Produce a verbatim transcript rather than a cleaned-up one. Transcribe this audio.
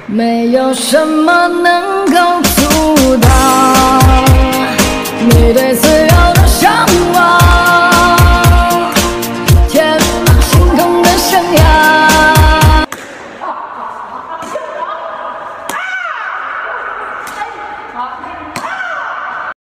没有什么能够阻挡。